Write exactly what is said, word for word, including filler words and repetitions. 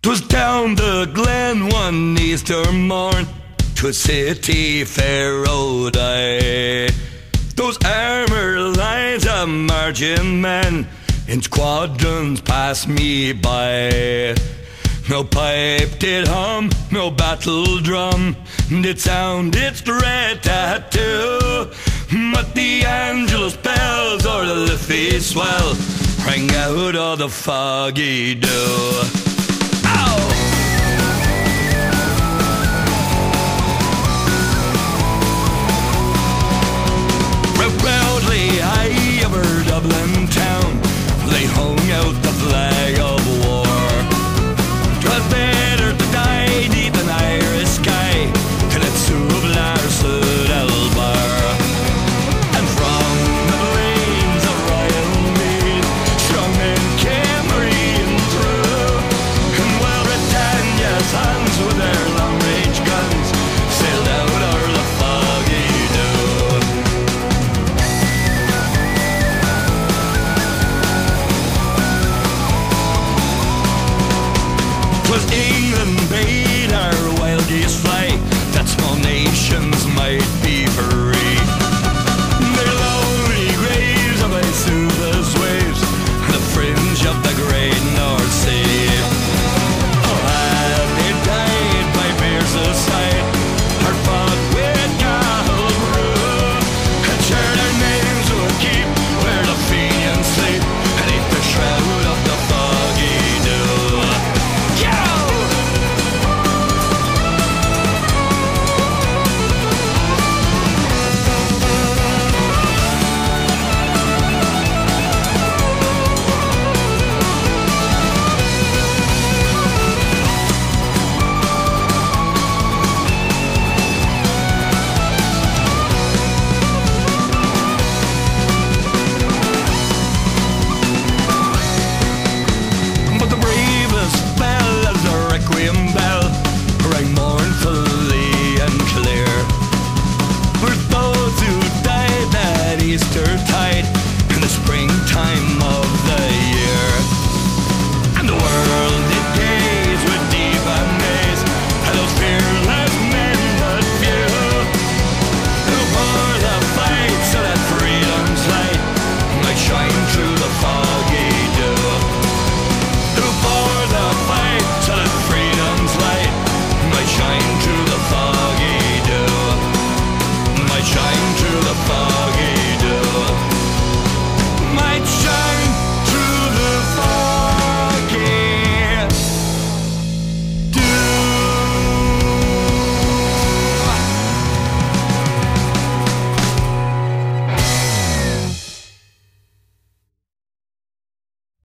'Twas down the glen one Easter morn, 'twas city fair rode I. Those armour lines of marching men in squadrons passed me by. No pipe did hum, no battle drum did sound its dread tattoo, but the Angelus bells or the Liffey swell rang out of the foggy dew. Proudly high over Dublin Town they hung out the flag of war. 'Twas better to die neath an Irish sky than at Sulva or Sud El Bar. And from the plains of Royal Meath strong men came hurrying through, and while Britannia's Huns with their long-range guns sailed out o'er the foggy dew. 'Twas England, babe,